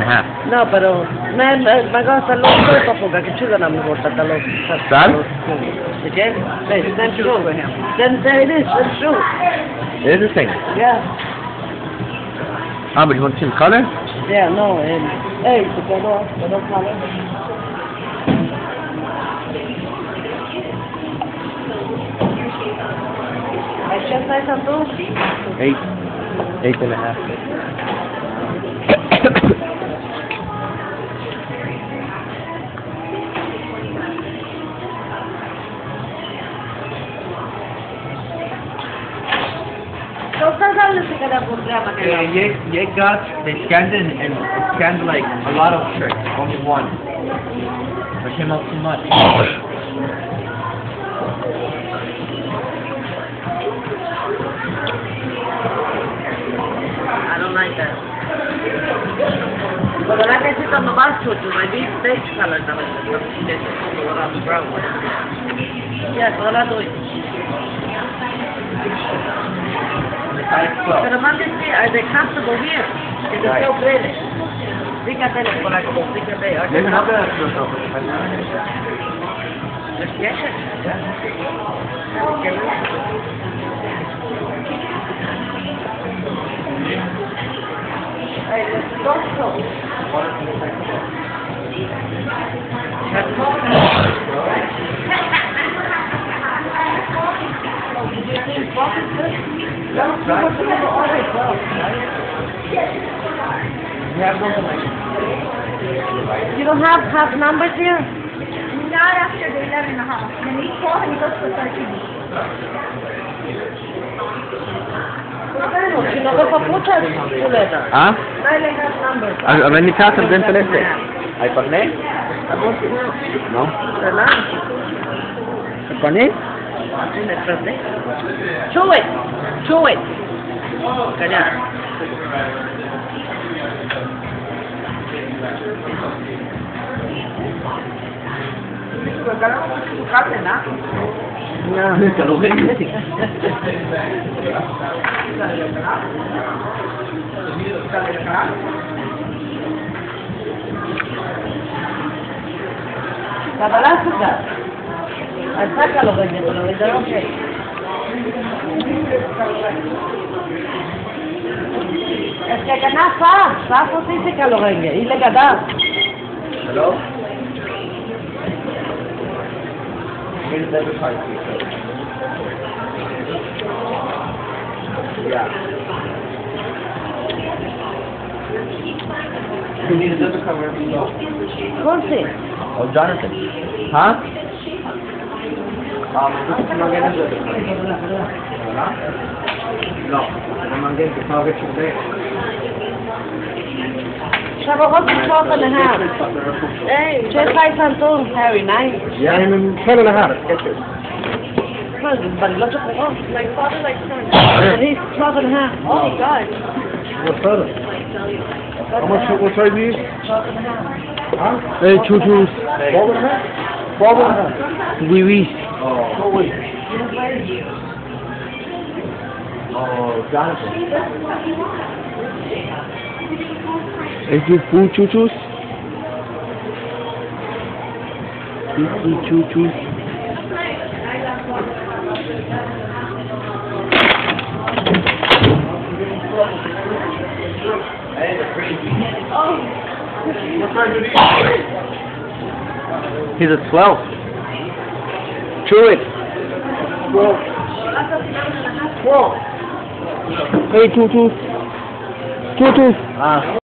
half. No, pero me gusta lo poco porque que chuga no me gusta lo. Sal? Again? Then true. Then there it is. It's true. It is a thing. Yeah. Ah, but you want to see the colour? Yeah. No. Hey, the color. I just say something. 8.5. You got, they scanned it and scanned like a lot of shirts, only one. It came out too much. I don't like that. But like I said on the last photo, my beige color is brown. Yeah, so that's it. Pero más que sí, de comfortable here. Que te feel pretty. Fíjate por aquí, fíjate. You don't have numbers here? Not after the 11.5. Then he called and he goes for 13. Si no vas a putas, chuleta. Ah? Dale have numbers. When you pass them dentro este. ¿Hay carnet? No. ¿Verdad? ¿Hay carnet? Chew it. Callar. No. Que lo ven. La balanza. Sácalo, doña, pero le tengo que. Es que ganar fa pues dice que lo venga, y le ganar. Hello? Here's the other card. Yeah. You need a debit card wherever you go. Conce. Oh, Jonathan. Huh? No mangué el debit card. No, no mangué, que estaba hecho de. Chavo, what's the 12.5? Hey, just like something very nice. Yeah, I'm 12.5. Sketchers. But look at my father like son. And he's 12.5. Oh my God. What's that? How much, what size are you? 12.5. Huh? Hey, choo-choos. 12.5? 12.5. Wee-wees. Oh, wait. Oh, Jonathan. Is this food choo-choos? Food choo-choos. He's a 12. Chew it. 12. 12. Hey, choo-choos. Choo-choos. Ah.